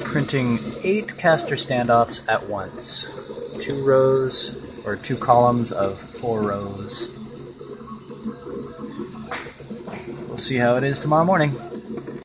printing 8 caster standoffs at once. 2 rows, or 2 columns of 4 rows. We'll see how it is tomorrow morning.